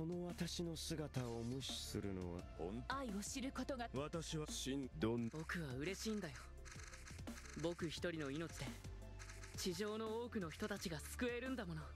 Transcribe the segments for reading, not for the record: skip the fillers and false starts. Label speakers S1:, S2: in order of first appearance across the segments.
S1: その私の姿を無視するのは
S2: 愛を知ることが。
S1: 私は
S3: 僕は嬉しいんだよ。僕一人の命で地上の多くの人たちが救えるんだもの。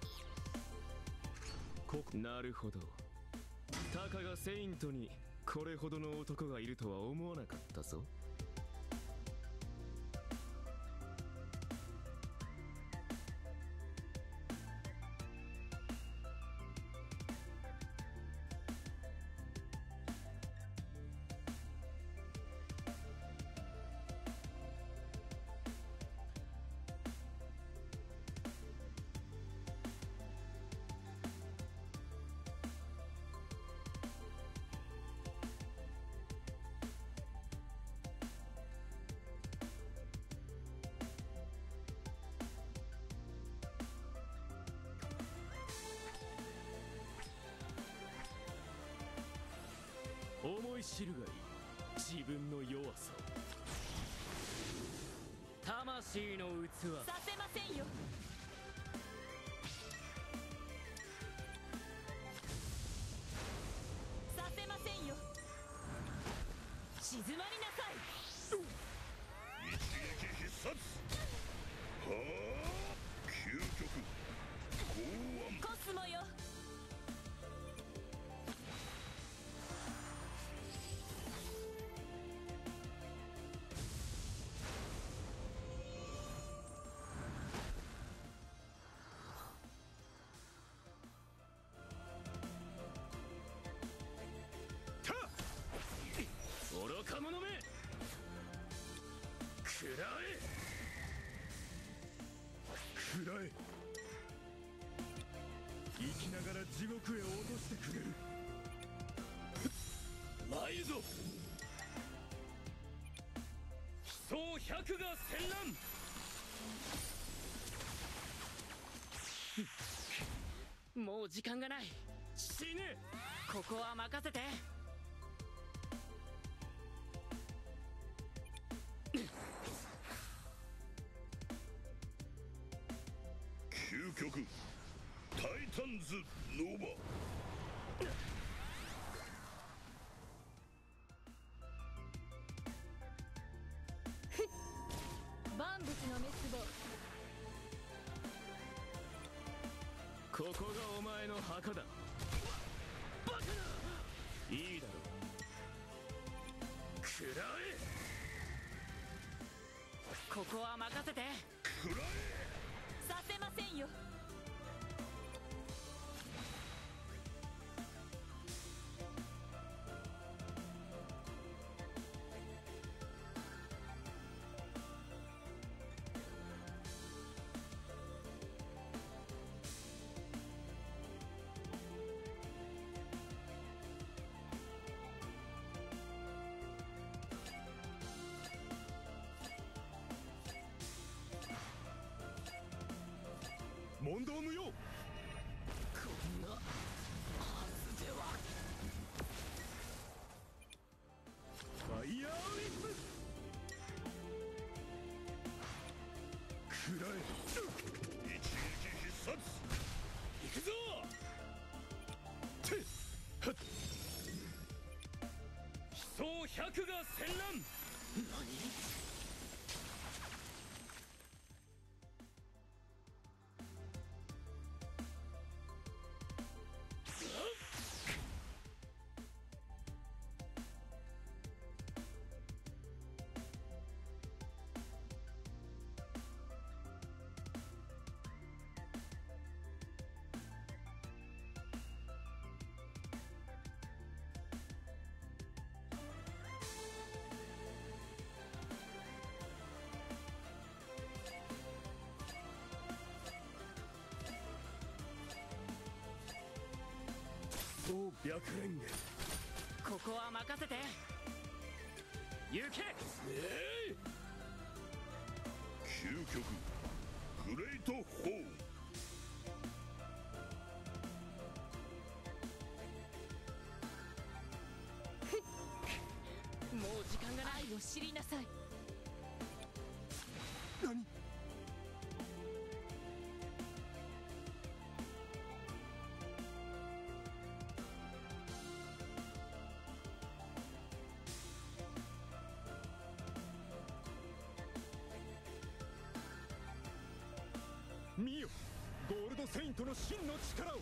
S1: なるほど。たかがセイントにこれほどの男がいるとは思わなかったぞ。思い知るがいい、自分の弱さを。魂の器
S2: させませんよ。させませんよ。静まりなさい。
S4: 一撃必殺。はあ、究極剛腕
S2: コスモよ。
S1: 愚か者め、食らえ
S4: 食らえ。生きながら地獄へ落としてくれる。
S1: 参るぞ。悲壮百が戦乱。
S3: もう時間がない。
S1: 死ね。
S3: ここは任せて。
S4: 究極タイタンズノーバ。
S2: 万物の滅亡。
S1: ここがお前の墓だ。バカな。いいだろう。食らえ。
S3: ここは任せて。
S4: 食らえ。
S2: させませんよ。
S4: 問答無用。
S3: こんなはずでは。
S4: ファイヤーウィップ。食らえ。一撃必殺。
S1: 行くぞ。
S4: てっはっ。
S1: 悲壮百が戦乱。
S3: 何？
S1: そう白蓮華。
S3: ここは任せて。行け。
S4: 究極グレートホーン。
S3: もう時間がない。
S2: 愛を知りなさい。
S4: 何。
S1: セイントの真の力を。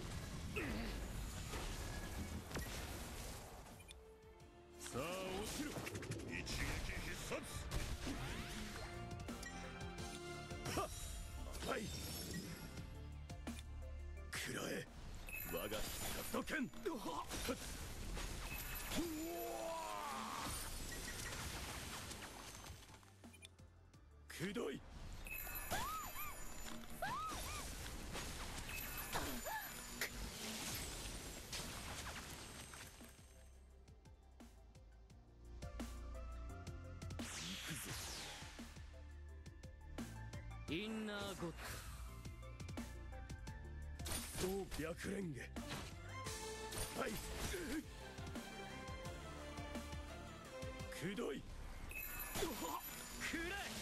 S1: さあ落ちろ。
S4: 一撃必殺。
S1: はっ、はい。食らえ、我が必殺の剣。くどい。
S3: インナーゴッ
S1: 総白蓮華。はい。くどい。くらえ。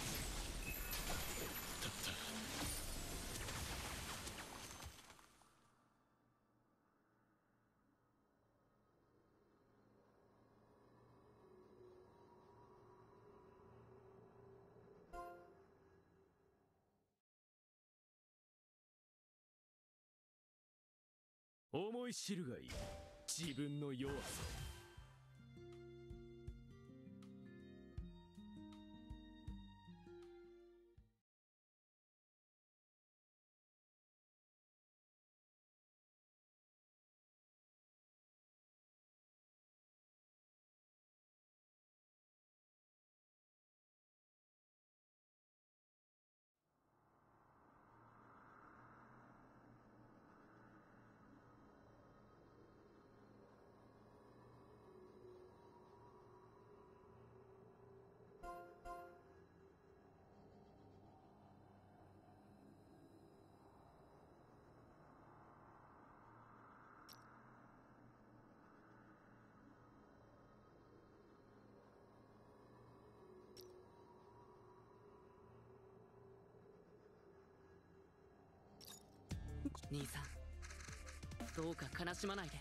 S1: 思い知るがいい、自分の弱さ。
S3: 兄さん、どうか悲しまないで。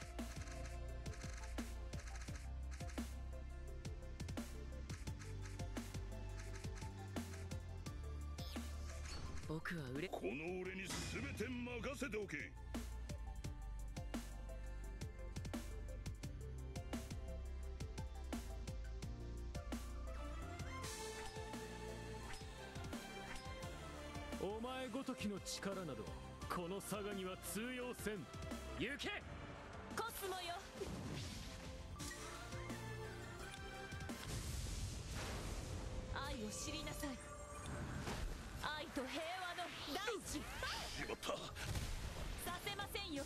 S3: 僕は
S4: この俺に全て任せておけ。
S1: お前ごときの力などこの佐賀には通用せん。行け
S2: コスモよ。愛を知りなさい。愛と平和の大地。
S4: しまった。
S2: させませんよ。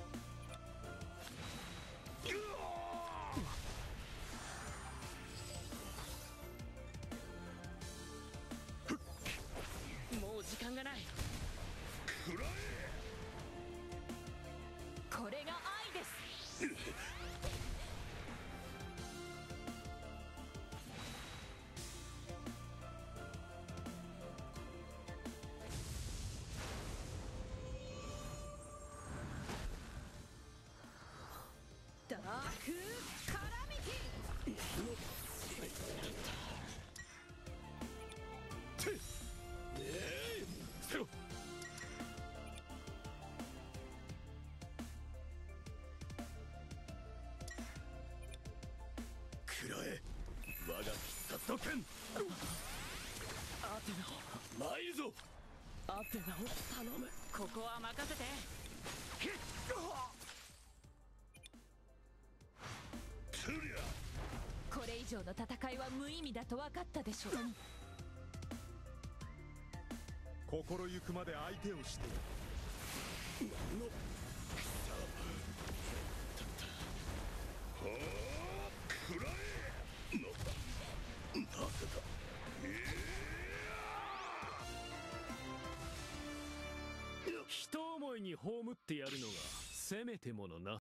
S3: もう時間がない。
S4: 食らえ。
S2: これが愛です。ダークカラミテ
S1: 捨てろ。食らえ、我が必殺の剣。
S3: アテナを、
S1: 参るぞ。
S3: アテナを頼む。ここは任せて。
S4: つりゃ。
S2: これ以上の戦いは無意味だと分かったでしょう。
S1: 心ゆくまで相手をしての
S4: はあ、食らえ。なぜだ。
S1: 一思いに葬ってやるのがせめてものな。